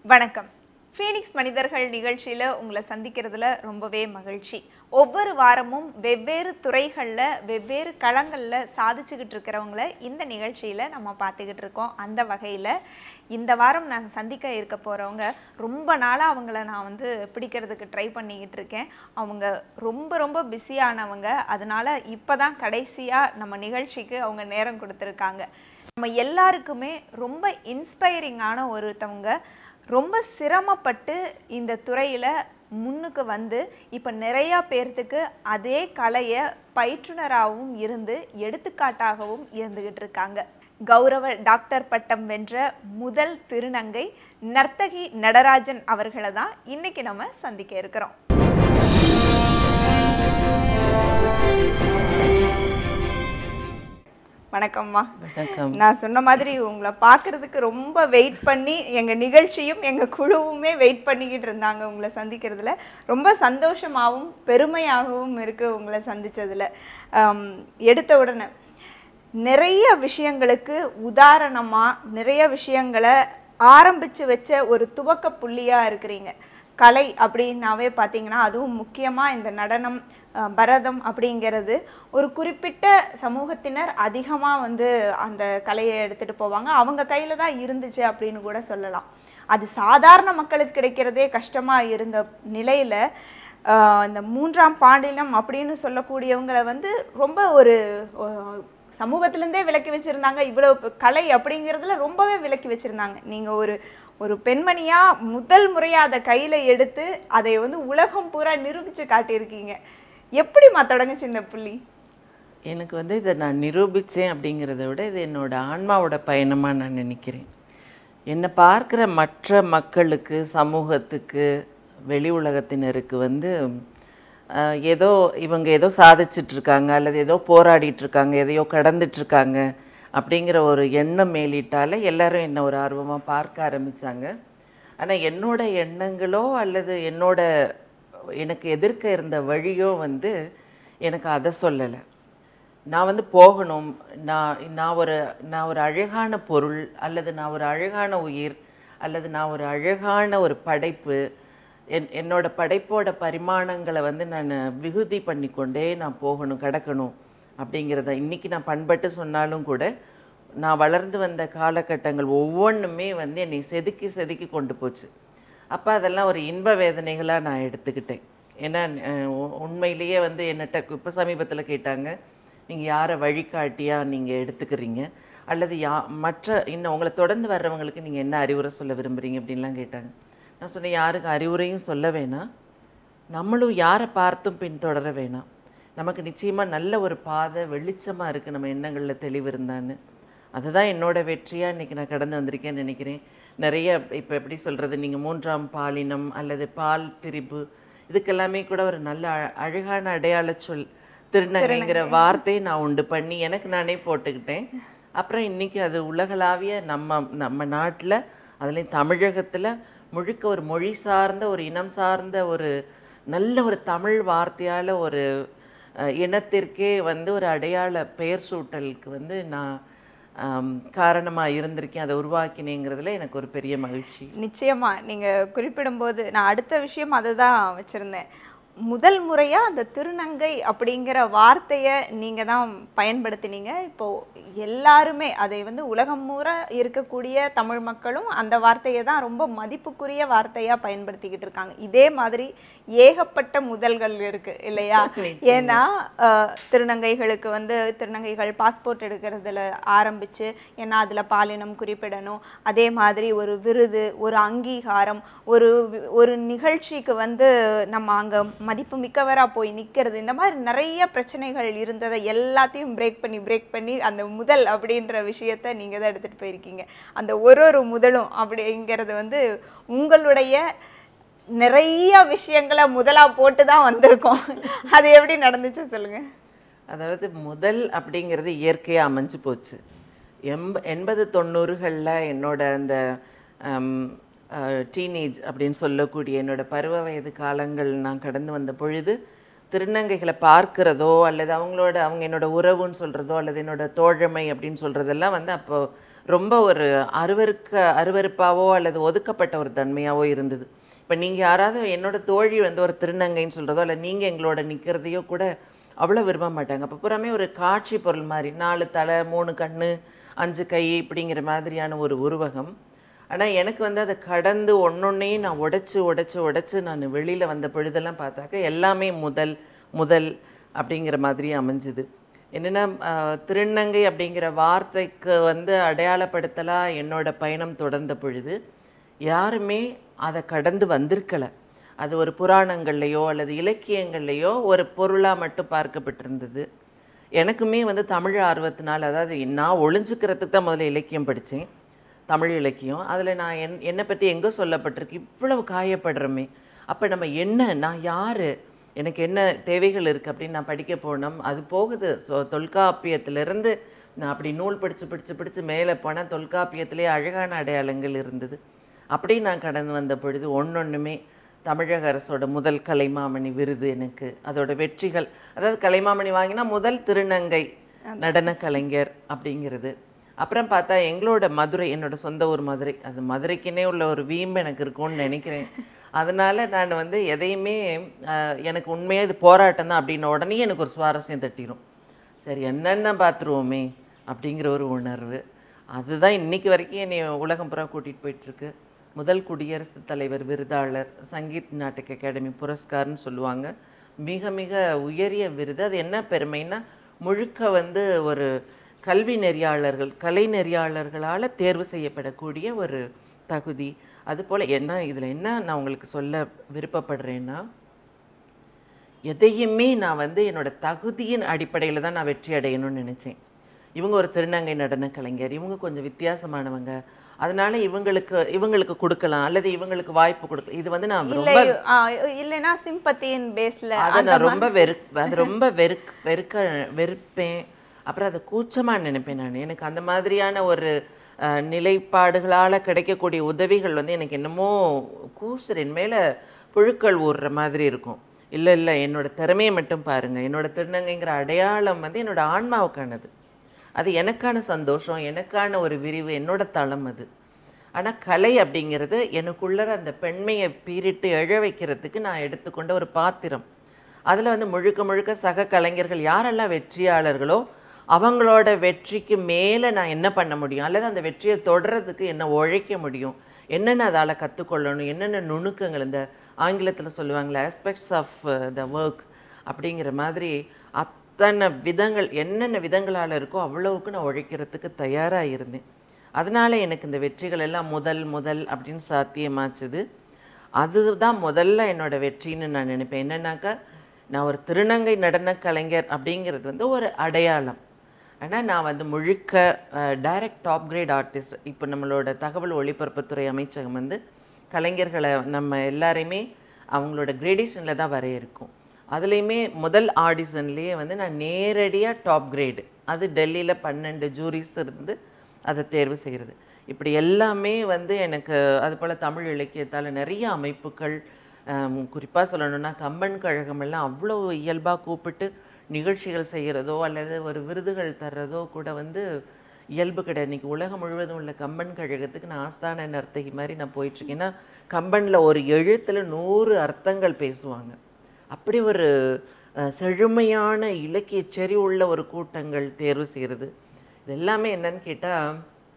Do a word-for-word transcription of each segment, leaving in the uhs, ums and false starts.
வணக்கம். ஃபீனிக்ஸ் மனிதர்கள் நிகழ்ச்சியில உங்களை சந்திக்கிறதுல ரொம்பவே மகிழ்ச்சி. ஒவ்வொரு வாரமும் வெவ்வேறு துறைகள்ல வெவ்வேறு களங்கள்ல சாதிச்சுக்கிட்டு இருக்கிறவங்கள இந்த நிகழ்ச்சியில நம்ம பார்த்துக்கிட்டு இருக்கோம். அந்த வகையில இந்த வாரம் நான் சந்திக்க இருக்க போறவங்க ரொம்ப நாளா அவங்கள நான் வந்து பிடிக்கிறதுக்கு ட்ரை பண்ணிக்கிட்டு இருக்கேன். அவங்க ரொம்ப ரொம்ப பிஸியானவங்க. அதனால இப்பதான் கடைசியா நம்ம நிகழ்ச்சிக்கு அவங்க நேரம் கொடுத்துருக்காங்க. நம்ம எல்லாருக்குமே ரொம்ப இன்ஸ்பைரிங்கான ஒருத்தவங்க. ரொம்ப சிரமப்பட்டு இந்த துறையில முன்னுக்கு வந்து இப்ப நிறைய பேர்த்துக்கு அதே கலையை பயிற்றுனராகவும் இருந்து எடுத்துக்காட்டாகவும் இருந்துகிட்டு இருக்காங்க. கௌரவ டாக்டர் பட்டம் வென்ற முதல் திருநங்கை நர்த்தகி நடராஜன் அவர்களை தான் இன்னைக்கு நம்ம சந்திக்க இருக்கிறோம். வணக்கம்மா. வணக்கம். நான் சொன்ன மாதிரி உங்களை பார்க்கறதுக்கு ரொம்ப வெயிட் பண்ணி எங்க நிகழ்ச்சியும் எங்க குழுவுமே வெயிட் பண்ணிக்கிட்டு இருந்தாங்க. உங்களை சந்திக்கிறதுல ரொம்ப சந்தோஷமாகவும் பெருமையாகவும் இருக்கு உங்களை சந்திச்சதுல. எடுத்த உடனே நிறைய விஷயங்களுக்கு உதாரணமா நிறைய விஷயங்களை ஆரம்பிச்சு வச்ச ஒரு துவக்க புள்ளியா இருக்கிறீங்க. கலை அப்படின்னாவே பார்த்தீங்கன்னா அதுவும் முக்கியமாக இந்த நடனம் பரதம் அப்படிங்கிறது ஒரு குறிப்பிட்ட சமூகத்தினர் அதிகமாக வந்து அந்த கலையை எடுத்துகிட்டு போவாங்க. அவங்க கையில் தான் இருந்துச்சு அப்படின்னு கூட சொல்லலாம். அது சாதாரண மக்களுக்கு கிடைக்கிறதே கஷ்டமாக இருந்த நிலையில் இந்த மூன்றாம் பாண்டினம் அப்படின்னு சொல்லக்கூடியவங்களை வந்து ரொம்ப ஒரு சமூகத்திலேருந்தே விலக்கி வச்சுருந்தாங்க. இவ்வளோ கலை அப்படிங்கிறதுல ரொம்பவே விலக்கி வச்சுருந்தாங்க. நீங்கள் ஒரு ஒரு பெண்மணியாக முதல் முறையாக அதை கையில் எடுத்து அதை வந்து உலகம் பூரா நிரூபித்து காட்டியிருக்கீங்க. எப்படிம்மா தொடங்குச்சு இந்த புள்ளி? எனக்கு வந்து இதை நான் நிரூபித்தேன் அப்படிங்கிறத விட இது என்னோட ஆன்மாவோட பயணமாக நான் நினைக்கிறேன். என்னை பார்க்குற மற்ற மக்களுக்கு, சமூகத்துக்கு, வெளி உலகத்தினருக்கு வந்து ஏதோ இவங்க ஏதோ சாதிச்சிட்ருக்காங்க அல்லது ஏதோ போராடிட்டுருக்காங்க, எதையோ கடந்துட்டுருக்காங்க அப்படிங்கிற ஒரு எண்ணம் மேலிட்டால் எல்லோரும் என்னை ஒரு ஆர்வமாக பார்க்க ஆரம்பித்தாங்க. ஆனால் என்னோட எண்ணங்களோ அல்லது என்னோட எனக்கு எதிர்க்க இருந்த வழியோ வந்து எனக்கு அதை சொல்லலை. நான் வந்து போகணும், நான் நான் ஒரு நான் ஒரு அழகான பொருள் அல்லது நான் ஒரு அழகான உயிர் அல்லது நான் ஒரு அழகான ஒரு படைப்பு, என் என்னோட படைப்போட பரிமாணங்களை வந்து நான் விகுதி பண்ணிக்கொண்டே நான் போகணும், கடக்கணும் அப்படிங்கிறத இன்றைக்கி நான் பண்பட்டு சொன்னாலும் கூட நான் வளர்ந்து வந்த காலகட்டங்கள் ஒவ்வொன்றுமே வந்து என்னை செதுக்கி செதுக்கி கொண்டு போச்சு. அப்போ அதெல்லாம் ஒரு இன்ப வேதனைகளாக நான் எடுத்துக்கிட்டேன். ஏன்னா உண்மையிலேயே வந்து என்னட்ட இப்போ சமீபத்தில் கேட்டாங்க, நீங்கள் யாரை வழிகாட்டியாக நீங்கள் எடுத்துக்கிறீங்க அல்லது யா மற்ற இன்னும் உங்களை தொடர்ந்து வர்றவங்களுக்கு நீங்கள் என்ன அறிவுரை சொல்ல விரும்புகிறீங்க அப்படின்லாம் கேட்டாங்க. நான் சொன்னேன், யாருக்கு அறிவுரையும் சொல்ல வேணாம், நம்மளும் யாரை பார்த்தும் பின்தொடர வேணாம். நமக்கு நிச்சயமாக நல்ல ஒரு பாதை வெளிச்சமாக இருக்குது நம்ம எண்ணங்களில் தெளிவு இருந்தான்னு. அதுதான் என்னோடய வெற்றியாக இன்றைக்கி நான் கடந்து வந்திருக்கேன்னு நினைக்கிறேன். நிறைய இப்போ எப்படி சொல்கிறது, நீங்கள் மூன்றாம் பாலினம் அல்லது பால் திரிபு இதுக்கெல்லாமே கூட ஒரு நல்ல அழகான அடையாள சொல் திருநங்கைங்கிற வார்த்தையை நான் உண்டு பண்ணி எனக்கு நானே போட்டுக்கிட்டேன். அப்புறம் இன்றைக்கி அது உலகளாவிய நம்ம நம்ம நாட்டில் அதுலேயும் தமிழகத்தில் முழுக்க ஒரு மொழி சார்ந்த ஒரு இனம் சார்ந்த ஒரு நல்ல ஒரு தமிழ் வார்த்தையால் ஒரு இனத்திற்கே வந்து ஒரு அடையாள பெயர் சூட்டலுக்கு வந்து நான் காரணமாக இருந்திருக்கேன், அதை உருவாக்கினேங்கிறதுல எனக்கு ஒரு பெரிய மகிழ்ச்சி. நிச்சயமாக நீங்கள் குறிப்பிடும்போது நான் அடுத்த விஷயம் அதை தான் வச்சுருந்தேன். முதல் முறையாக அந்த திருநங்கை அப்படிங்கிற வார்த்தையை நீங்கள் தான் பயன்படுத்தினீங்க. இப்போது எல்லாருமே அதை வந்து உலகம் பூரா இருக்கக்கூடிய தமிழ் மக்களும் அந்த வார்த்தையை தான் ரொம்ப மதிப்புக்குரிய வார்த்தையாக பயன்படுத்திக்கிட்டு இருக்காங்க. இதே மாதிரி ஏகப்பட்ட முதல்கள் இருக்குது இல்லையா? ஏன்னா திருநங்கைகளுக்கு வந்து திருநங்கைகள் பாஸ்போர்ட் எடுக்கிறதுல ஆரம்பித்து, ஏன்னா அதில் பாலினம் குறிப்பிடணும். அதே மாதிரி ஒரு விருது, ஒரு அங்கீகாரம், ஒரு ஒரு நிகழ்ச்சிக்கு வந்து நம்ம அங்கே மதிப்பு மிக்கவரா போய் நிற்கிறது, இந்த மாதிரி நிறைய பிரச்சனைகள் இருந்ததை எல்லாத்தையும் பிரேக் பண்ணி பிரேக் பண்ணி அந்த முதல் அப்படின்ற விஷயத்த நீங்க தான் எடுத்துட்டு போயிருக்கீங்க. அந்த ஒரு ஒரு முதலும் அப்படிங்கிறது வந்து உங்களுடைய நிறைய விஷயங்களை முதலா போட்டு தான் வந்திருக்கோம். அது எப்படி நடந்துச்சு சொல்லுங்க. அதாவது முதல் அப்படிங்கிறது இயற்கையாக அமைஞ்சு போச்சு. எண்ப எண்பது தொண்ணூறுகளில் என்னோட அந்த டீனேஜ் அப்படின்னு சொல்லக்கூடிய என்னோட பருவ வயது காலங்கள் நான் கடந்து வந்த பொழுது திருநங்கைகளை பார்க்கிறதோ அல்லது அவங்களோட அவங்க என்னோட உறவுன்னு சொல்கிறதோ அல்லது என்னோட தோழமை அப்படின்னு சொல்கிறதெல்லாம் வந்து அப்போ ரொம்ப ஒரு அருவருக்க அருவருப்பாவோ அல்லது ஒதுக்கப்பட்ட ஒரு தன்மையாவோ இருந்தது. இப்போ நீங்கள் யாராவது என்னோட தோழி வந்து ஒரு திருநங்கைன்னு சொல்கிறதோ இல்லை நீங்கள் எங்களோட நிற்கிறதையோ கூட அவ்வளோ விரும்ப மாட்டாங்க. அப்போ பூராமே ஒரு காட்சி பொருள் மாதிரி நாலு தலை மூணு கண்ணு அஞ்சு கை இப்படிங்கிற மாதிரியான ஒரு உருவகம். ஆனால் எனக்கு வந்து அதை கடந்து ஒன்னொன்னையும் நான் உடைச்சு உடைச்சு உடைச்சு நான் வெளியில் வந்த பொழுதெல்லாம் பார்த்தாக்க எல்லாமே முதல் முதல் அப்படிங்கிற மாதிரி அமைஞ்சுது. என்னென்னா திருநங்கை அப்படிங்கிற வார்த்தைக்கு வந்து அடையாளப்படுத்தலாக என்னோட பயணம் தொடர்ந்த பொழுது யாருமே அதை கடந்து வந்திருக்கலை. அது ஒரு புராணங்கள்லையோ அல்லது இலக்கியங்கள்லையோ ஒரு பொருளாக மட்டும் பார்க்கப்பட்டிருந்தது. எனக்குமே வந்து தமிழ் ஆர்வத்தினால், அதாவது நான் ஒளிஞ்சுக்கிறதுக்கு தான் முதல்ல இலக்கியம் படித்தேன், தமிழ் இலக்கியம். அதில் நான் என் என்னை பற்றி எங்கே சொல்லப்பட்டிருக்கு, இவ்வளவு காயப்படுறோமே, அப்போ நம்ம என்ன, நான் யார், எனக்கு என்ன தேவைகள் இருக்குது அப்படின்னு நான் படிக்க போனோம். அது போகுது. ஸோ தொல்காப்பியத்திலேருந்து நான் அப்படி நூல் பிடிச்சு பிடிச்சு பிடிச்சு மேலே போனால் தொல்காப்பியத்திலே அழகான அடையாளங்கள் இருந்தது. அப்படி நான் கடந்து வந்த பொழுது ஒன்றொன்றுமே தமிழக அரசோட முதல் கலைமாமணி விருது எனக்கு, அதோட வெற்றிகள், அதாவது கலைமாமணி வாங்கினா முதல் திருநங்கை நடன கலைஞர் அப்படிங்கிறது. அப்புறம் பார்த்தா எங்களோட மதுரை, என்னோட சொந்த ஊர் மதுரை, அது மதுரைக்குன்னே உள்ள ஒரு வீம்பு எனக்கு இருக்கும்னு நினைக்கிறேன். அதனால் நான் வந்து எதையுமே எனக்கு உண்மையாக இது போராட்டம் தான் அப்படின்ன உடனே எனக்கு ஒரு சுவாரஸ்யம் தட்டிடும். சரி என்னன்னு தான் பார்த்துருவோமே அப்படிங்கிற ஒரு உணர்வு. அதுதான் இன்றைக்கி வரைக்கும் என்னை உலகம் புறா கூட்டிகிட்டு போயிட்டுருக்கு. முதல் குடியரசுத் தலைவர் விருதாளர், சங்கீத் நாடக அகாடமி புரஸ்கார்னு சொல்லுவாங்க, மிக மிக உயரிய விருது. அது என்ன பெருமைன்னா முழுக்க வந்து ஒரு கல்வி நெறியாளர்கள் கலை நெறியாளர்களால் தேர்வு செய்யப்படக்கூடிய ஒரு தகுதி. அதுபோல் என்ன இதில் என்ன நான் உங்களுக்கு சொல்ல விருப்பப்படுறேன்னா, எதையுமே நான் வந்து என்னோடய தகுதியின் அடிப்படையில் தான் நான் வெற்றி அடையணும்னு நினச்சேன். இவங்க ஒரு திருநங்கை நடன கலைஞர், இவங்க கொஞ்சம் வித்தியாசமானவங்க, அதனால இவங்களுக்கு இவங்களுக்கு கொடுக்கலாம் அல்லது இவங்களுக்கு வாய்ப்பு கொடுக்கலாம். இது வந்து நான் ரொம்ப இல்லைன்னா சிம்பத்தியின் பேஸில் அதை நான் ரொம்ப வெறு அது ரொம்ப வெறுக் வெறுக்க வெறுப்பேன். அப்புறம் அதை கூச்சமாக நினைப்பேன் நான். எனக்கு அந்த மாதிரியான ஒரு நிலைப்பாடுகளால் கிடைக்கக்கூடிய உதவிகள் வந்து எனக்கு என்னமோ கூசுறேன் மேலே புழுக்கள் ஊறுற மாதிரி இருக்கும். இல்லை இல்லை என்னோடய திறமையை மட்டும் பாருங்கள், என்னோடய திருநங்கைங்கிற அடையாளம் வந்து என்னோடய ஆன்மாவுக்கானது, அது எனக்கான சந்தோஷம், எனக்கான ஒரு விரிவு, என்னோட தளம் அது. ஆனால் கலை அப்படிங்கிறது எனக்குள்ளே அந்த பெண்மையை பீரிட்டு எழ வைக்கிறதுக்கு நான் எடுத்துக்கொண்ட ஒரு பாத்திரம். அதில் வந்து முழுக்க முழுக்க சக கலைஞர்கள் யாரெல்லாம் வெற்றியாளர்களோ அவங்களோட வெற்றிக்கு மேலே நான் என்ன பண்ண முடியும், அல்லது அந்த வெற்றியை தொடர்றதுக்கு என்ன உழைக்க முடியும், என்னென்ன அதால் கற்றுக்கொள்ளணும், என்னென்ன நுணுக்கங்கள், இந்த ஆங்கிலத்தில் சொல்லுவாங்களே ஆஸ்பெக்ட்ஸ் ஆஃப் த ஒர்க் அப்படிங்கிற மாதிரி அத்தனை விதங்கள் என்னென்ன விதங்களால் இருக்கோ அவ்வளவுக்கு நான் உழைக்கிறதுக்கு தயாராக இருந்தேன். அதனால் எனக்கு இந்த வெற்றிகள் எல்லாம் முதல் முதல் அப்படின்னு சாத்தியமாச்சுது. அதுதான் முதல்ல என்னோடய வெற்றின்னு நான் நினைப்பேன். என்னன்னாக்கா, நான் ஒரு திருநங்கை நடன கலைஞர் அப்படிங்கிறது வந்து ஒரு அடையாளம். ஆனால் நான் வந்து முழுக்க டைரக்ட் டாப் கிரேட் ஆர்டிஸ்ட். இப்போ நம்மளோட தகவல் ஒளிபரப்புத்துறை அமைச்சகம் வந்து கலைஞர்களை நம்ம எல்லாரையுமே அவங்களோட கிரேடேஷனில் தான் வரையிருக்கும். அதுலேயுமே முதல் ஆடிஷன்லேயே வந்து நான் நேரடியாக டாப் கிரேடு, அது டெல்லியில் பன்னெண்டு ஜூரிஸ் இருந்து அதை தேர்வு செய்கிறது. இப்படி எல்லாமே வந்து எனக்கு அதுபோல் தமிழ் இலக்கியத்தால் நிறைய அமைப்புகள், குறிப்பாக சொல்லணுன்னா கம்பன் கழகமெல்லாம் அவ்வளோ இயல்பாக கூப்பிட்டு நிகழ்ச்சிகள் செய்கிறதோ அல்லது ஒரு விருதுகள் தர்றதோ கூட வந்து இயல்பு கிடையாது. இன்றைக்கி உலகம் முழுவதும் உள்ள கம்பன் கழகத்துக்கு நான் ஆஸ்தான நர்த்தகி மாதிரி நான் போயிட்டுருக்கேன். ஏன்னா கம்பனில் ஒரு எழுத்தில் நூறு அர்த்தங்கள் பேசுவாங்க. அப்படி ஒரு செழுமையான இலக்கிய செறி உள்ள ஒரு கூட்டங்கள் தேர்வு செய்கிறது. இது எல்லாமே என்னன்னு கேட்டால்,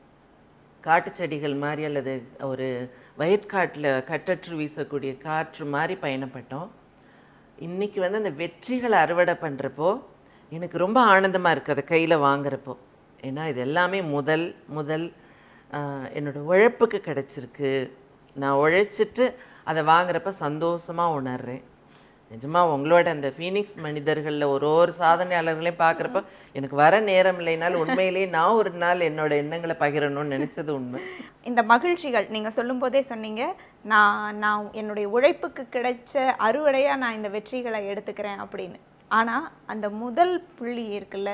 காட்டு செடிகள் மாதிரி அல்லது ஒரு வயற்காட்டில் கட்டற்று வீசக்கூடிய காற்று மாதிரி பயணப்பட்டோம். இன்றைக்கி வந்து அந்த வெற்றிகளை அறுவடை பண்ணுறப்போ எனக்கு ரொம்ப ஆனந்தமாக இருக்குது அதை கையில் வாங்குறப்போ. ஏன்னா இது எல்லாமே முதல் முதல் என்னோடய உழைப்புக்கு கிடச்சிருக்கு. நான் உழைச்சிட்டு அதை வாங்குறப்ப சந்தோஷமாக உணர்றேன். நிஜமாக உங்களோட அந்த ஃபீனிக்ஸ் மனிதர்களில் ஒரு ஒரு சாதனையாளர்களையும் பார்க்குறப்ப எனக்கு வர நேரம் இல்லைனாலும் உண்மையிலேயே நான் ஒரு நாள் என்னோட எண்ணங்களை பகிரணும்னு நினச்சது உண்மை. இந்த மகிழ்ச்சிகள் நீங்கள் சொல்லும்போதே சொன்னீங்க, நான் நான் என்னுடைய உழைப்புக்கு கிடைச்ச அறுவடையாக நான் இந்த வெற்றிகளை எடுத்துக்கிறேன் அப்படின்னு. ஆனால் அந்த முதல் புள்ளி இருக்குல்ல,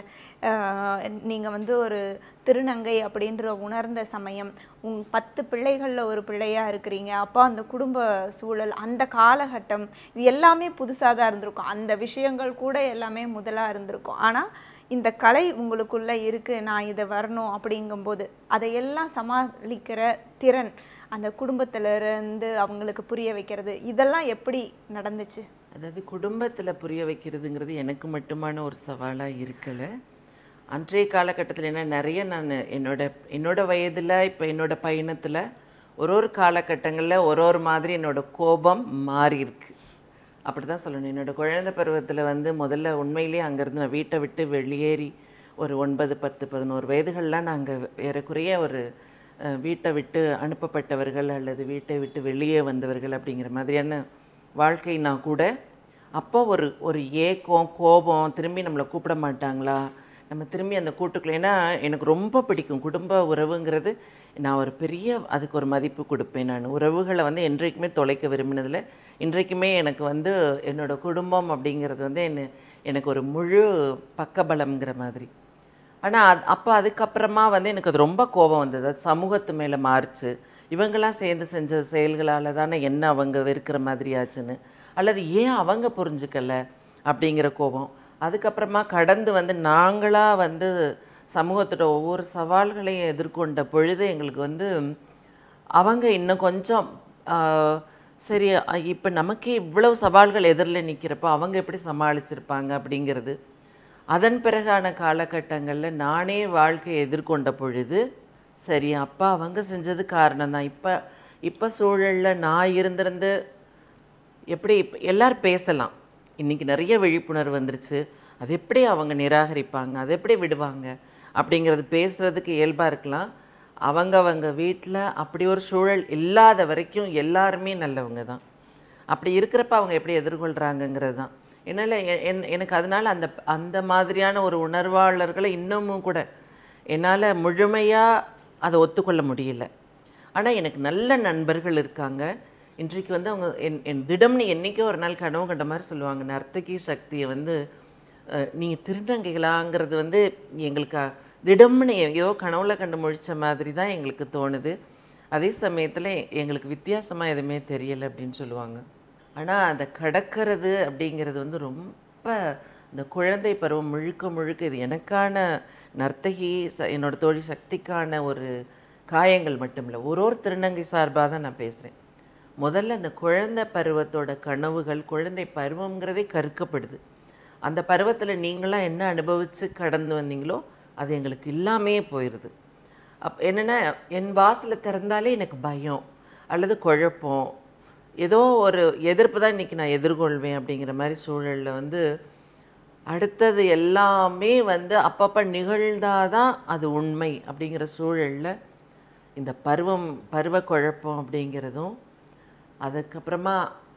நீங்கள் வந்து ஒரு திருநங்கை அப்படின்ற உணர்ந்த சமயம், உங் பத்து பிள்ளைகளில் ஒரு பிள்ளையாக இருக்கிறீங்க. அப்போ அந்த குடும்ப சூழல், அந்த காலகட்டம், இது எல்லாமே புதுசாக தான் இருந்திருக்கும். அந்த விஷயங்கள் கூட எல்லாமே முதலாக இருந்திருக்கும். ஆனால் இந்த கலை உங்களுக்குள்ள இருக்கு, நான் இதை வரணும் அப்படிங்கும்போது அதையெல்லாம் சமாளிக்கிற திறன், அந்த குடும்பத்துல இருந்து அவங்களுக்கு புரிய வைக்கிறது, இதெல்லாம் எப்படி நடந்துச்சு? அதாவது குடும்பத்துல புரிய வைக்கிறதுங்கிறது எனக்கு மட்டுமான ஒரு சவாலா இருக்கல. அன்றைய காலகட்டத்தில் என்ன நிறைய நான் என்னோட என்னோட வயதுல இப்போ என்னோட பயணத்துல ஒரு ஒரு காலகட்டங்களில் ஒரு ஒரு மாதிரி என்னோட கோபம் மாறி இருக்கு. அப்படிதான் சொல்லணும். என்னோட குழந்தை பருவத்துல வந்து முதல்ல உண்மையிலேயே அங்கேருந்து நான் வீட்டை விட்டு வெளியேறி ஒரு ஒன்பது பத்து பதினோரு வயதுகள்லாம் நாங்கள் ஏறக்குறைய ஒரு அஹ், வீட்டை விட்டு அனுப்பப்பட்டவர்கள் அல்லது வீட்டை விட்டு வெளியே வந்தவர்கள் அப்படிங்கிற மாதிரியான வாழ்க்கைனா கூட அப்போ ஒரு ஒரு ஏக்கம் கோபம், திரும்பி நம்மளை கூப்பிட மாட்டாங்களா, நம்ம திரும்பி அந்த கூட்டுக்குள்ள, ஏன்னா எனக்கு ரொம்ப பிடிக்கும் குடும்ப உறவுங்கிறது. நான் ஒரு பெரிய அதுக்கு ஒரு மதிப்பு கொடுப்பேன். நான் உறவுகளை வந்து என்றைக்குமே தொலைக்க விரும்பினதில்லை. இன்றைக்குமே எனக்கு வந்து என்னோட குடும்பம் அப்படிங்கிறது வந்து என்ன எனக்கு ஒரு முழு பக்கபலம்ங்கிற மாதிரி. ஆனால் அது அப்போ அதுக்கப்புறமா வந்து எனக்கு அது ரொம்ப கோபம் வந்தது. அது சமூகத்து மேலே மாறுச்சு. இவங்கெல்லாம் சேர்ந்து செஞ்ச செயல்களால் தானே என்ன அவங்க வெறுக்கிற மாதிரி ஆச்சுன்னு, அல்லது ஏன் அவங்க புரிஞ்சுக்கல அப்படிங்கிற கோபம். அதுக்கப்புறமா கடந்து வந்து நாங்களாக வந்து சமூகத்தோட ஒவ்வொரு சவால்களையும் எதிர்கொண்ட பொழுது எங்களுக்கு வந்து அவங்க இன்னும் கொஞ்சம் ஆஹ், சரி இப்போ நமக்கே இவ்வளவு சவால்கள் எதிரில் நிற்கிறப்போ அவங்க எப்படி சமாளிச்சிருப்பாங்க அப்படிங்கிறது. அதன் பிறகான காலகட்டங்களில் நானே வாழ்க்கையை எதிர்கொண்ட பொழுது சரி அப்பா அவங்க செஞ்சது காரணம் தான். இப்போ இப்போ சூழலில் நான் இருந்திருந்து எப்படி இப்போ எல்லாரும் பேசலாம். இன்றைக்கி நிறைய விழிப்புணர்வு வந்துருச்சு. அது எப்படி அவங்க நிராகரிப்பாங்க, அதை எப்படி விடுவாங்க அப்படிங்கிறது பேசுகிறதுக்கு இயல்பாக இருக்கலாம். அவங்க அவங்க வீட்டில் அப்படி ஒரு சூழல் இல்லாத வரைக்கும் எல்லாருமே நல்லவங்க தான். அப்படி இருக்கிறப்ப அவங்க எப்படி எதிர்கொள்கிறாங்கங்கிறது தான். என்னால் என் எனக்கு அதனால் அந்த அந்த மாதிரியான ஒரு உணர்வாளர்களை இன்னமும் கூட என்னால் முழுமையாக அதை ஒத்துக்கொள்ள முடியல. ஆனால் எனக்கு நல்ல நண்பர்கள் இருக்காங்க. இன்றைக்கு வந்து அவங்க என் என் திடம்னு என்றைக்கோ ஒரு நாள் கனவு கண்ட மாதிரி சொல்லுவாங்க, நர்த்தகி சக்தியை வந்து நீங்கள் திருநங்கைகளாங்கிறது வந்து எங்களுக்கு திடம்னு ஏதோ கனவுல கண்டு முழிச்ச மாதிரி தான் எங்களுக்கு தோணுது. அதே சமயத்தில் எங்களுக்கு வித்தியாசமாக எதுவுமே தெரியலை அப்படின்னு சொல்லுவாங்க. ஆனால் அதை கடக்கிறது அப்படிங்கிறது வந்து ரொம்ப இந்த குழந்தை பருவம் முழுக்க முழுக்க இது எனக்கான நர்த்தகி ச என்னோட தோழி சக்திக்கான ஒரு காயங்கள் மட்டும் இல்லை, ஒரு ஒரு திருநங்கை சார்பாக தான் நான் பேசுகிறேன். முதல்ல அந்த குழந்தை பருவத்தோட கனவுகள், குழந்தை பருவங்கிறதே கருக்கப்படுது. அந்த பருவத்தில் நீங்களாம் என்ன அனுபவித்து கடந்து வந்தீங்களோ அது எங்களுக்கு இல்லாமையே போயிடுது. அப் என்னென்னா என் வாசலை திறந்தாலே எனக்கு பயம் அல்லது குழப்பம், ஏதோ ஒரு எதிர்ப்பு தான் இன்றைக்கி நான் எதிர்கொள்வேன் அப்படிங்கிற மாதிரி சூழலில் வந்து அடுத்தது எல்லாமே வந்து அப்பப்போ நிகழ்ந்தாதான் அது உண்மை அப்படிங்கிற சூழலில் இந்த பருவம் பருவ குழப்பம் அப்படிங்கிறதும், அதுக்கப்புறமா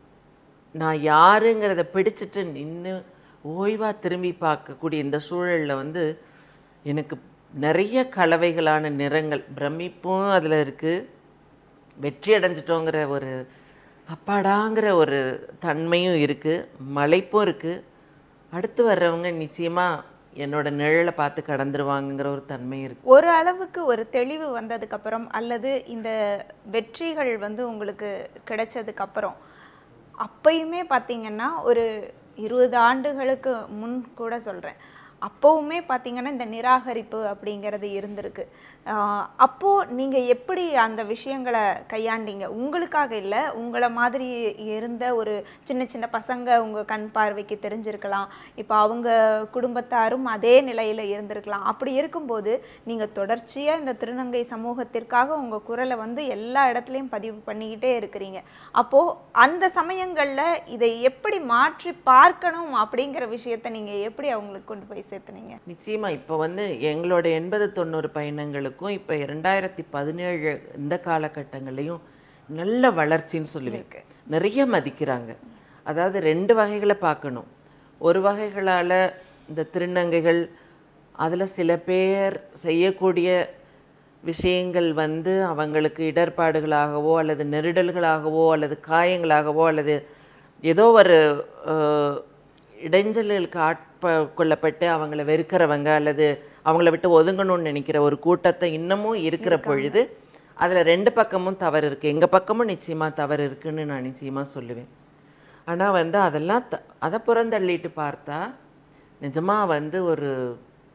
நான் யாருங்கிறத பிடிச்சிட்டு நின்று ஓய்வாக திரும்பி பார்க்கக்கூடிய இந்த சூழலில் வந்து எனக்கு நிறைய கலவைகளான நிறங்கள், பிரமிப்பும் அதில் இருக்குது, வெற்றி அடைஞ்சிட்டோங்கிற ஒரு அப்பாடாங்கிற ஒரு தன்மையும் இருக்குது, மலைப்பும் இருக்குது. அடுத்து வர்றவங்க நிச்சயமாக என்னோட நிழலை பார்த்து கடந்துருவாங்கங்கிற ஒரு தன்மை இருக்குது. ஒரு அளவுக்கு ஒரு தெளிவு வந்ததுக்கப்புறம் அல்லது இந்த வெற்றிகள் வந்து உங்களுக்கு கிடைச்சதுக்கப்புறம் அப்பயுமே பார்த்தீங்கன்னா ஒரு இருபது ஆண்டுகளுக்கு முன் கூட சொல்கிறேன், அப்போவுமே பார்த்தீங்கன்னா இந்த நிராகரிப்பு அப்படிங்கிறது இருந்திருக்கு. அப்போது நீங்கள் எப்படி அந்த விஷயங்களை கையாண்டீங்க? உங்களுக்காக இல்லை, உங்களை மாதிரி இருந்த ஒரு சின்ன சின்ன பசங்க உங்கள் கண் பார்வைக்கு தெரிஞ்சிருக்கலாம், இப்போ அவங்க குடும்பத்தாரும் அதே நிலையில் இருந்திருக்கலாம். அப்படி இருக்கும்போது நீங்கள் தொடர்ச்சியாக இந்த திருநங்கை சமூகத்திற்காக உங்கள் குரலை வந்து எல்லா இடத்துலையும் பதிவு பண்ணிக்கிட்டே இருக்கிறீங்க. அப்போது அந்த சமயங்களில் இதை எப்படி மாற்றி பார்க்கணும் அப்படிங்கிற விஷயத்தை நீங்கள் எப்படி அவங்களுக்கு கொண்டு போய் சேர்த்துனீங்க? நிச்சயமா இப்போ வந்து எங்களோட எண்பது தொண்ணூறு பயணங்களுக்கும் இப்போ இரண்டாயிரத்தி பதினேழு இந்த காலகட்டங்களையும் நல்ல வளர்ச்சின்னு சொல்லுவேன். நிறைய மதிக்கிறாங்க. அதாவது ரெண்டு வகைகளை பார்க்கணும். ஒரு வகைகளால் இந்த திருநங்கைகள் அதில் சில பேர் செய்யக்கூடிய விஷயங்கள் வந்து அவங்களுக்கு இடர்பாடுகளாகவோ அல்லது நெருடல்களாகவோ அல்லது காயங்களாகவோ அல்லது ஏதோ ஒரு இடைஞ்சல்களுக்கு ஆட்ப கொள்ளப்பட்டு அவங்கள வெறுக்கிறவங்க அல்லது அவங்கள விட்டு ஒதுங்கணும்னு நினைக்கிற ஒரு கூட்டத்தை இன்னமும் இருக்கிற பொழுது அதில் ரெண்டு பக்கமும் தவறு இருக்குது. எங்கள் பக்கமும் நிச்சயமாக தவறு இருக்குதுன்னு நான் நிச்சயமாக சொல்லுவேன். ஆனால் வந்து அதெல்லாம் த அதை புறந்தள்ளிட்டு பார்த்தா நிஜமாக வந்து ஒரு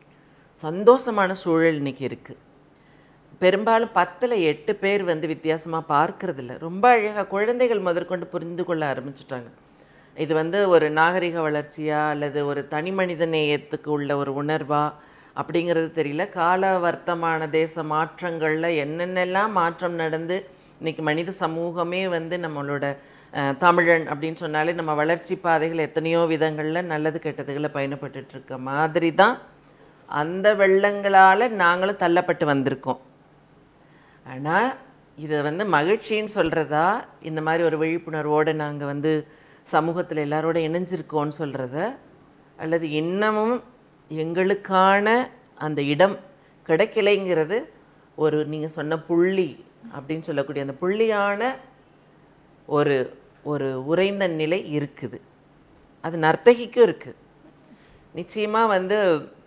சந்தோஷமான சூழல் இன்றைக்கி இருக்குது. பெரும்பாலும் பத்தில் எட்டு பேர் வந்து வித்தியாசமாக பார்க்கறதில்ல. ரொம்ப அழகாக குழந்தைகள் முதற்கொண்டு புரிந்து கொள்ள ஆரம்பிச்சுட்டாங்க. இது வந்து ஒரு நாகரிக வளர்ச்சியா அல்லது ஒரு தனி மனித நேயத்துக்கு உள்ள ஒரு உணர்வா அப்படிங்கிறது தெரியல. கால வர்த்தமான தேச மாற்றங்களில் என்னென்னலாம் மாற்றம் நடந்து இன்றைக்கி மனித சமூகமே வந்து நம்மளோட தமிழன் அப்படின்னு சொன்னாலே நம்ம வளர்ச்சி பாதைகள் எத்தனையோ விதங்களில் நல்லது கெட்டதுகளை பயணப்பட்டுருக்க மாதிரி தான் அந்த வெள்ளங்களால் நாங்களும் தள்ளப்பட்டு வந்திருக்கோம். ஆனால் இதை வந்து மகிழ்ச்சின்னு சொல்கிறதா, இந்த மாதிரி ஒரு விழிப்புணர்வோடு நாங்கள் வந்து சமூகத்தில் எல்லாரோட இணைஞ்சிருக்கோன்னு சொல்கிறத, அல்லது இன்னமும் எங்களுக்கான அந்த இடம் கிடைக்கலைங்கிறது ஒரு நீங்கள் சொன்ன புள்ளி அப்படின்னு சொல்லக்கூடிய அந்த புள்ளியான ஒரு ஒரு உறைந்த நிலை இருக்குது. அது நர்த்தகிக்கும் இருக்குது. நிச்சயமாக வந்து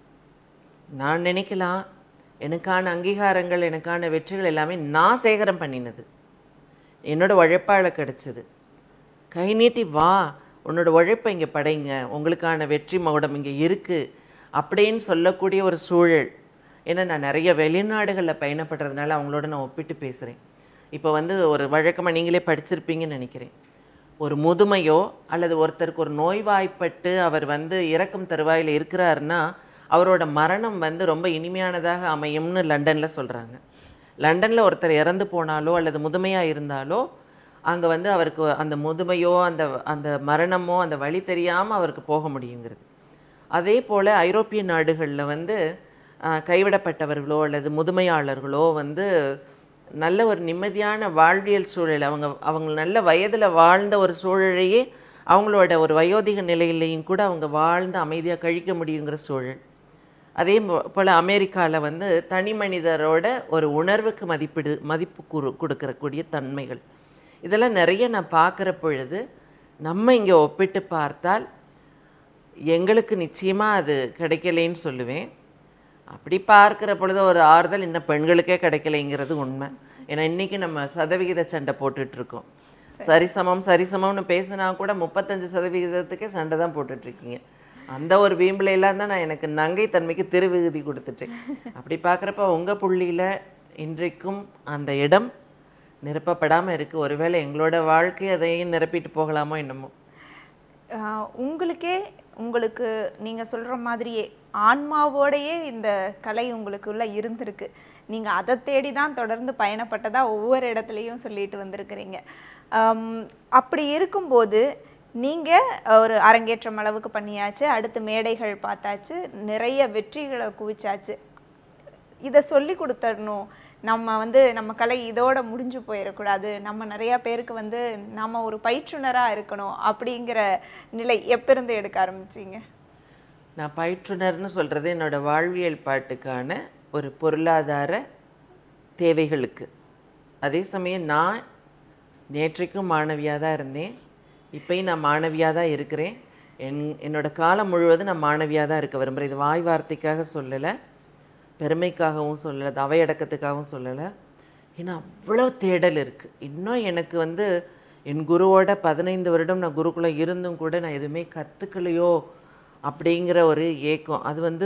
நான் நினைக்கலாம், எனக்கான அங்கீகாரங்கள் எனக்கான வெற்றிகள் எல்லாமே நான் சேகரம் பண்ணினது, என்னோட உழைப்பால் கிடச்சிது. கை நீட்டி வா, உன்னோட உழைப்பை இங்கே படைங்க, உங்களுக்கான வெற்றி மகுடம் இங்கே இருக்குது அப்படின்னு சொல்லக்கூடிய ஒரு சூழல். ஏன்னா நான் நிறைய வெளிநாடுகளில் பயணப்படுறதுனால அவங்களோட நான் ஒப்பிட்டு பேசுகிறேன். இப்போ வந்து ஒரு வழக்கமாக நீங்களே படிச்சிருப்பீங்கன்னு நினைக்கிறேன். ஒரு முதுமையோ அல்லது ஒருத்தருக்கு ஒரு நோய்வாய்ப்பட்டு அவர் வந்து இறக்கும் தருவாயில் இருக்கிறாருன்னா அவரோட மரணம் வந்து ரொம்ப இனிமையானதாக அமையும்னு லண்டனில் சொல்கிறாங்க. லண்டனில் ஒருத்தர் இறந்து போனாலோ அல்லது முதுமையாக இருந்தாலோ அங்கே வந்து அவருக்கு அந்த முதுமையோ அந்த அந்த மரணமோ அந்த வழி தெரியாமல் அவருக்கு போக முடியுங்கிறது. அதே போல் ஐரோப்பிய நாடுகளில் வந்து கைவிடப்பட்டவர்களோ அல்லது முதுமையாளர்களோ வந்து நல்ல ஒரு நிம்மதியான வாழ்வியல் சூழல், அவங்க அவங்க நல்ல வயதில் வாழ்ந்த ஒரு சூழலையே அவங்களோட ஒரு வயோதிக நிலையிலையும் கூட அவங்க வாழ்ந்து அமைதியாக கழிக்க முடியுங்கிற சூழல். அதே போல் அமெரிக்காவில் வந்து தனி மனிதரோட ஒரு உணர்வுக்கு மதிப்பிடு மதிப்பு குறு கொடுக்கறக்கூடிய தன்மைகள் இதெல்லாம் நிறைய நான் பார்க்குற பொழுது நம்ம இங்கே ஒப்பிட்டு பார்த்தால் எங்களுக்கு நிச்சயமாக அது கிடைக்கலைன்னு சொல்லுவேன். அப்படி பார்க்குற பொழுது ஒரு ஆறுதல் இன்னும் பெண்களுக்கே கிடைக்கலைங்கிறது உண்மை. ஏன்னா இன்றைக்கி நம்ம சதவிகித சண்டை போட்டுட்ருக்கோம். சரிசமம் சரிசமம்னு பேசினா கூட முப்பத்தஞ்சு சதவிகிதத்துக்கே சண்டை தான் போட்டுட்ருக்கீங்க. அந்த ஒரு வீம்பிளையெல்லாம் தான் நான் எனக்கு நங்கை தன்மைக்கு திருவிகுதி கொடுத்துட்டேன். அப்படி பார்க்குறப்ப உங்கள் புள்ளியில் இன்றைக்கும் அந்த இடம் நிரப்பப்படாமல் இருக்குது. ஒருவேளை எங்களோட வாழ்க்கை அதையும் நிரப்பிட்டு போகலாமோ என்னமோ. உங்களுக்கே உங்களுக்கு நீங்கள் சொல்கிற மாதிரியே ஆன்மாவோடையே இந்த கலை உங்களுக்குள்ளே இருந்திருக்கு. நீங்கள் அதை தேடி தான் தொடர்ந்து பயணப்பட்டதாக ஒவ்வொரு இடத்துலையும் சொல்லிட்டு வந்திருக்கிறீங்க. அப்படி இருக்கும்போது நீங்கள் ஒரு அரங்கேற்றம் அளவுக்கு பண்ணியாச்சு, அடுத்து மேடைகள் பார்த்தாச்சு, நிறைய வெற்றிகளை குவிச்சாச்சு. இதை சொல்லி கொடுத்துடணும், நம்ம வந்து நம்ம கலை இதோட முடிஞ்சு போயிடக்கூடாது, நம்ம நிறையா பேருக்கு வந்து நம்ம ஒரு பயிற்றுனராக இருக்கணும் அப்படிங்கிற நிலை எப்போ இருந்து எடுக்க ஆரம்பிச்சிங்க? நான் பயிற்றுனர்னு சொல்கிறது என்னோடய வாழ்வியல் பாட்டுக்கான ஒரு பொருளாதார தேவைகளுக்கு. அதே சமயம் நான் நேற்றைக்கும் மாணவியாக தான் இருந்தேன், இப்போயும் நான் மாணவியாக தான் இருக்கிறேன். என் என்னோடய காலம் முழுவதும் நான் மாணவியாக தான் இருக்க விரும்புகிறேன். இது வாய் வார்த்தைக்காக சொல்லலை, பெருமைக்காகவும் சொல்லலை, அவையடக்கத்துக்காகவும் சொல்லலை. ஏன்னா அவ்வளோ தேடல் இருக்குது. இன்னும் எனக்கு வந்து என் குருவோட பதினைந்து வருடம் நான் குருக்குள்ளே இருந்தும் கூட நான் எதுவுமே கற்றுக்கலையோ அப்படிங்கிற ஒரு ஏக்கம். அது வந்து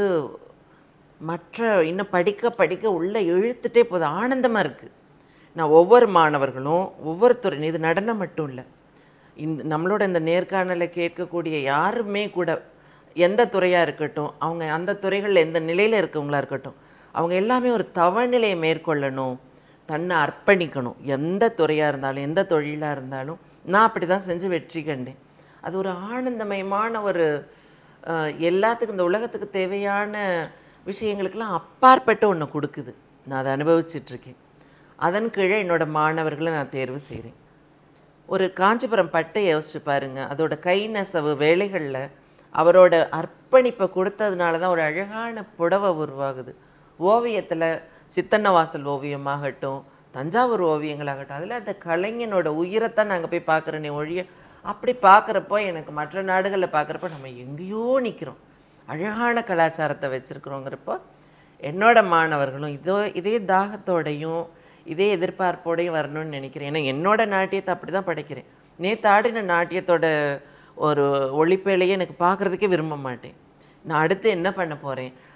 மற்ற இன்னும் படிக்க படிக்க உள்ளே இழுத்துட்டே போகுது, ஆனந்தமாக இருக்குது. நான் ஒவ்வொரு மாணவர்களும் ஒவ்வொருத்தர், இது நடனம் மட்டும் இல்லை, இந்த நம்மளோட இந்த நேர்காணலை கேட்கக்கூடிய யாருமே கூட எந்த துறையாக இருக்கட்டும், அவங்க அந்த துறைகளில் எந்த நிலையில் இருக்கவங்களா இருக்கட்டும், அவங்க எல்லாமே ஒரு தவநிலையை மேற்கொள்ளணும், தன்னை அர்ப்பணிக்கணும். எந்த துறையாக இருந்தாலும் எந்த தொழிலாக இருந்தாலும் நான் அப்படி தான் செஞ்சு வெற்றி கண்டேன். அது ஒரு ஆனந்தமயமான ஒரு எல்லாத்துக்கும் இந்த உலகத்துக்கு தேவையான விஷயங்களுக்கெல்லாம் அப்பாற்பட்டு ஒன்று கொடுக்குது. நான் அதை அனுபவிச்சிட்ருக்கேன். அதன் கீழே என்னோடய மாணவர்களை நான் தேர்வு செய்கிறேன். ஒரு காஞ்சிபுரம் பட்டை யோசிச்சு பாருங்கள், அதோட கை நெசவு வேலைகளில் அவரோட அர்ப்பணிப்பை கொடுத்ததுனால தான் ஒரு அழகான புடவை உருவாகுது. ஓவியத்தில் சித்தன்னவாசல் ஓவியமாகட்டும், தஞ்சாவூர் ஓவியங்களாகட்டும், அதில் அந்த கலைஞனோட உயிரைத்தான் நாங்கள் போய் பார்க்குறேனே ஒழிய, அப்படி பார்க்குறப்போ எனக்கு மற்ற நாடுகளில் பார்க்குறப்போ நம்ம எங்கேயோ நிற்கிறோம், அழகான கலாச்சாரத்தை வச்சுருக்குறோங்கிறப்போ என்னோட மாணவர்களும் இதோ இதே தாகத்தோடையும் இதே எதிர்பார்ப்போடையும் வரணும்னு நினைக்கிறேன். ஏன்னா என்னோட நாட்டியத்தை அப்படி தான் படைக்கிறேன். நேற்று ஆடின நாட்டியத்தோட ஒரு ஒளிப்பேலையே எனக்கு பார்க்குறதுக்கே விரும்ப மாட்டேன். நான் அடுத்து என்ன பண்ண போகிறேன்,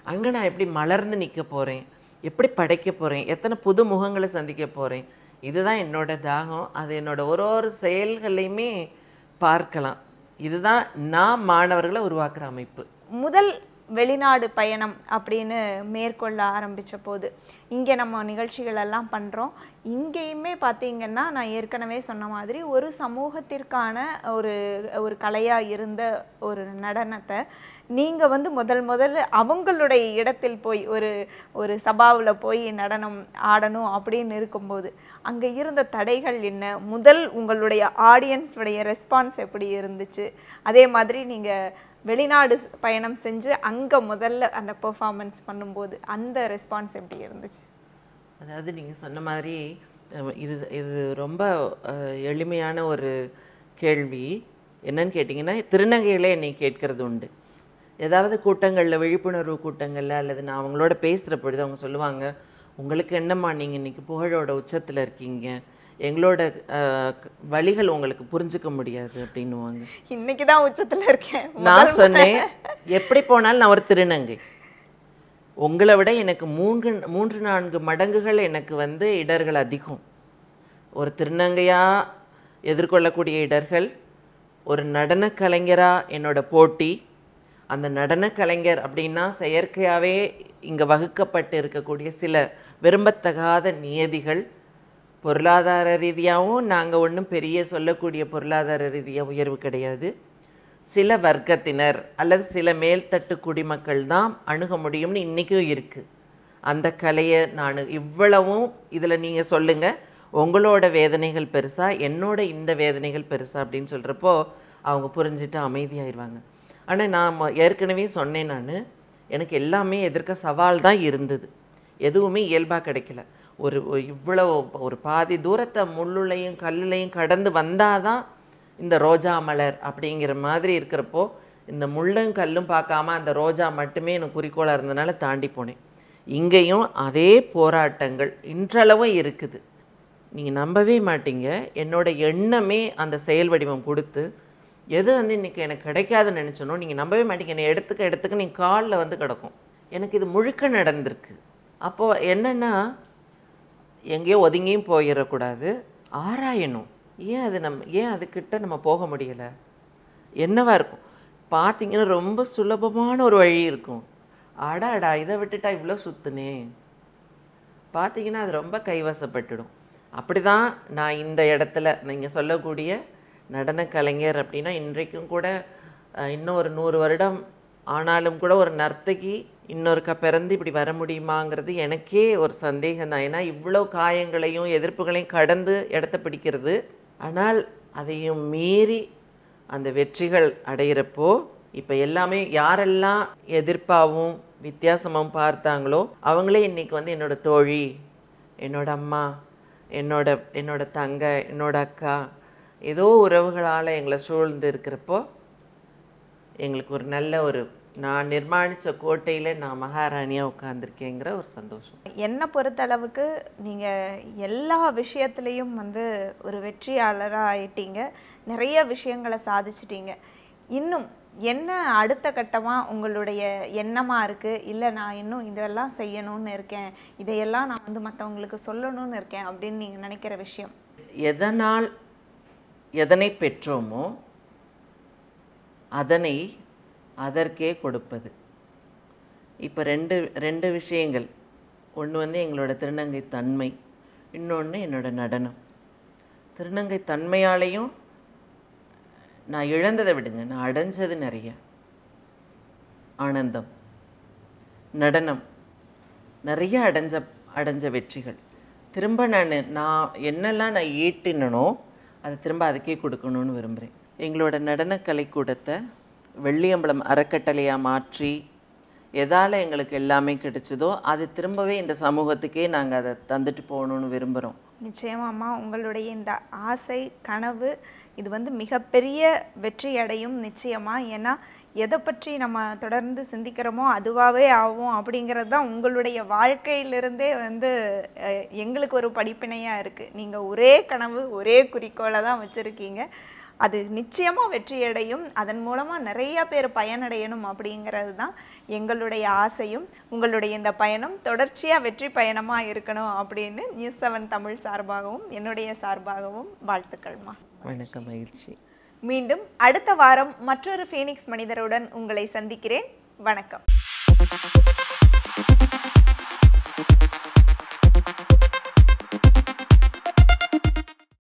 அங்கே நான் எப்படி மலர்ந்து நிற்க போகிறேன், எப்படி படைக்க போகிறேன், எத்தனை புது முகங்களை சந்திக்க போகிறேன். இதுதான் என்னோட தாகம். அது என்னோட ஒரு ஒரு செயல்களையுமே பார்க்கலாம். இதுதான் நான் மாணவர்களை உருவாக்குற அமைப்பு. முதல் வெளிநாடு பயணம் அப்படின்னு மேற்கொள்ள ஆரம்பித்த போது இங்கே நம்ம நிகழ்ச்சிகள் எல்லாம் பண்ணுறோம். இங்கேயுமே பார்த்தீங்கன்னா நான் ஏற்கனவே சொன்ன மாதிரி ஒரு சமூகத்திற்கான ஒரு ஒரு கலையாக இருந்த ஒரு நடனத்தை நீங்கள் வந்து முதல் முதல்ல அவங்களுடைய இடத்தில் போய் ஒரு ஒரு சபாவில் போய் நடனம் ஆடணும் அப்படின்னு இருக்கும்போது அங்கே இருந்த தடைகள் என்ன, முதல் உங்களுடைய ஆடியன்ஸுடைய ரெஸ்பான்ஸ் எப்படி இருந்துச்சு, அதே மாதிரி நீங்கள் வெளிநாடு பயணம் செஞ்சு அங்கே முதல்ல அந்த பெர்ஃபார்மன்ஸ் பண்ணும்போது அந்த ரெஸ்பான்ஸ் எப்படி இருந்துச்சு? அதாவது நீங்கள் சொன்ன மாதிரி இது இது ரொம்ப எளிமையான ஒரு கேள்வி. என்னன்னு கேட்டிங்கன்னா, திருநங்கைகளே என்னை கேட்கறது உண்டு. ஏதாவது கூட்டங்களில், விழிப்புணர்வு கூட்டங்களில் அல்லது நான் அவங்களோட பேசுகிற பொழுது அவங்க சொல்லுவாங்க, உங்களுக்கு என்னம்மா நீங்கள் இன்றைக்கி புகழோட உச்சத்தில் இருக்கீங்க, எங்களோட வழிகள் உங்களுக்கு புரிஞ்சுக்க முடியாது அப்படின்னுவாங்க. இன்னைக்கு தான் உச்சத்தில் இருக்கேன். நான் சொன்னேன், எப்படி போனாலும் நான் ஒரு திருநங்கை. உங்களை விட எனக்கு மூன்று மூன்று நான்கு மடங்குகள் எனக்கு வந்து இடர்கள் அதிகம். ஒரு திருநங்கையாக எதிர்கொள்ளக்கூடிய இடர்கள், ஒரு நடன கலைஞராக என்னோட போட்டி. அந்த நடன கலைஞர் அப்படின்னா செயற்கையாகவே இங்கே வகுக்கப்பட்டு இருக்கக்கூடிய சில விரும்பத்தகாத நியதிகள். பொருளாதார ரீதியாகவும் நாங்கள் ஒன்றும் பெரிய சொல்லக்கூடிய பொருளாதார ரீதியாக உயர்வு கிடையாது. சில வர்க்கத்தினர் அல்லது சில மேல்தட்டு குடிமக்கள் தான் அணுக முடியும்னு இன்றைக்கும் இருக்குது. அந்த கலையை நான் இவ்வளவும் இதில் நீங்கள் சொல்லுங்கள், உங்களோட வேதனைகள் பெருசா, என்னோட இந்த வேதனைகள் பெருசா அப்படின்னு சொல்கிறப்போ அவங்க புரிஞ்சுட்டு அமைதியாயிடுவாங்க. ஆனால் நான் ஏற்கனவே சொன்னேன், நான் எனக்கு எல்லாமே எதிர்க்க சவால் தான் இருந்தது. எதுவுமே இயல்பாக கிடைக்கல. ஒரு இவ்வளோ ஒரு பாதி தூரத்தை முள்ளுலையும் கல்லுலையும் கடந்து வந்தால் தான் இந்த ரோஜா மலர் அப்படிங்கிற மாதிரி இருக்கிறப்போ, இந்த முள்ளும் கல்லும் பார்க்காம அந்த ரோஜா மட்டுமே எனக்கு குறிக்கோளாக இருந்ததுனால தாண்டி போனேன். இங்கேயும் அதே போராட்டங்கள் இன்றளவும் இருக்குது. நீங்கள் நம்பவே மாட்டீங்க, என்னோட எண்ணமே அந்த செயல் வடிவம் கொடுத்து எது வந்து இன்றைக்கி எனக்கு கிடைக்காதுன்னு நினச்சனோ, நீங்கள் நம்பவே மாட்டீங்க, என்னை எடுத்துக்க எடுத்துக்க நீங்கள் காலில் வந்து கிடக்கும். எனக்கு இது முழுக்க நடந்திருக்கு. அப்போது என்னென்னா, எங்கேயோ ஒதுங்கியும் போயிடக்கூடாது, ஆராயணும். ஏன் அது நம்ம ஏன் அதுக்கிட்ட நம்ம போக முடியலை, என்னவா இருக்கும்? பார்த்தீங்கன்னா ரொம்ப சுலபமான ஒரு வழி இருக்கும். அடா அடா இதை விட்டுட்டா இவ்வளோ சுற்றுனே, பார்த்தீங்கன்னா அது ரொம்ப கைவசப்பட்டுடும். அப்படி தான் நான் இந்த இடத்துல நீங்கள் சொல்லக்கூடிய நடன கலைஞர் அப்படின்னா, இன்றைக்கும் கூட இன்னும் ஒரு நூறு வருடம் ஆனாலும் கூட ஒரு நர்த்தகி இன்னொருக்கா பிறந்து இப்படி வர முடியுமாங்கிறது எனக்கே ஒரு சந்தேகம் தான். ஏன்னா இவ்வளோ காயங்களையும் எதிர்ப்புகளையும் கடந்து இடத்த பிடிக்கிறது. ஆனால் அதையும் மீறி அந்த வெற்றிகள் அடைகிறப்போ, இப்போ எல்லாமே யாரெல்லாம் எதிர்ப்பாகவும் வித்தியாசமாகவும் பார்த்தாங்களோ அவங்களே இன்றைக்கி வந்து என்னோட தோழி, என்னோட அம்மா, என்னோட என்னோட தங்க, என்னோட அக்கா, ஏதோ உறவுகளால் எங்களை சூழ்ந்து இருக்கிறப்போ எங்களுக்கு ஒரு நல்ல ஒரு, நான் நிர்மாணித்த கோட்டையில் நான் மகாராணியாக உட்காந்துருக்கேங்கிற ஒரு சந்தோஷம். என்னை பொறுத்தளவுக்கு நீங்கள் எல்லா விஷயத்துலேயும் வந்து ஒரு வெற்றியாளராக ஆயிட்டீங்க, நிறைய விஷயங்களை சாதிச்சிட்டீங்க. இன்னும் என்ன அடுத்த கட்டமாக உங்களுடைய எண்ணமாக இருக்குது, இல்லை நான் இன்னும் இதெல்லாம் செய்யணும்னு இருக்கேன், இதையெல்லாம் நான் வந்து மற்றவங்களுக்கு சொல்லணும்னு இருக்கேன் அப்படின்னு நீங்கள் நினைக்கிற விஷயம்? எதனால் எதனை பெற்றோமோ அதனை அதற்கே கொடுப்பது. இப்போ ரெண்டு ரெண்டு விஷயங்கள். ஒன்று வந்து எங்களோட திருநங்கை தன்மை, இன்னொன்று என்னோட நடனம். திருநங்கை தன்மையாலையும் நான் இழந்ததை விடுங்க, நான் அடைஞ்சது நிறைய ஆனந்தம். நடனம் நிறைய அடைஞ்ச அடைஞ்ச வெற்றிகள். திரும்ப நான் நான் என்னெல்லாம் நான் ஈட்டினோ அதை திரும்ப அதுக்கே கொடுக்கணும்னு விரும்புகிறேன். எங்களோட நடன கலைக்கூடத்தை வெள்ளியம்பலம் அறக்கட்டளையாக மாற்றி எதால் எங்களுக்கு எல்லாமே கிடைச்சதோ அது திரும்பவே இந்த சமூகத்துக்கே நாங்கள் அதை தந்துட்டு போகணுன்னு விரும்புகிறோம். நிச்சயமாம்மா, உங்களுடைய இந்த ஆசை கனவு இது வந்து மிகப்பெரிய வெற்றி அடையும் நிச்சயமாக. ஏன்னா எதை பற்றி நம்ம தொடர்ந்து சிந்திக்கிறோமோ அதுவாகவே ஆகும் அப்படிங்கிறது தான் உங்களுடைய வாழ்க்கையிலிருந்தே வந்து எங்களுக்கு ஒரு படிப்பினையாக இருக்குது. நீங்கள் ஒரே கனவு ஒரே குறிக்கோளை தான் வச்சுருக்கீங்க. அது நிச்சயமாக வெற்றியடையும். அதன் மூலமாக நிறைய பேர் பயனடையணும் அப்படிங்கிறது தான் எங்களுடைய ஆசையும். உங்களுடைய இந்த பயணம் தொடர்ச்சியாக வெற்றி பயணமாக இருக்கணும் அப்படின்னு நியூஸ் செவன் தமிழ் சார்பாகவும் என்னுடைய சார்பாகவும் வாழ்த்துக்கள்மா. வணக்கம், மகிழ்ச்சி. மீண்டும் அடுத்த வாரம் மற்றொரு ஃபீனிக்ஸ் மனிதருடன் உங்களை சந்திக்கிறேன். வணக்கம்.